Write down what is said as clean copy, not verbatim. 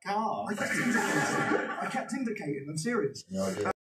car. I kept indicating. I'm serious. No idea.